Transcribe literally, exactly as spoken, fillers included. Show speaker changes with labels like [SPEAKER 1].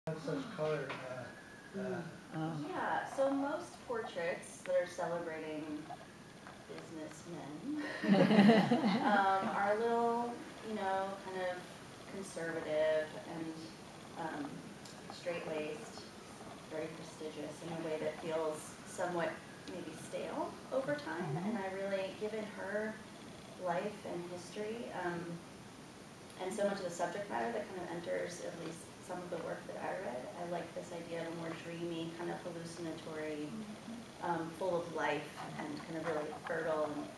[SPEAKER 1] Have such color. Uh, uh,
[SPEAKER 2] Oh.
[SPEAKER 3] Yeah, so most portraits that are celebrating businessmen um, are a little, you know, kind of conservative and um, straight-laced, very prestigious in a way that feels somewhat maybe stale over time. And I really, given her life and history, um, and so much of the subject matter that kind of enters at least some of the work that I read, I like this idea of a more dreamy, kind of hallucinatory, um, full of life and kind of really fertile and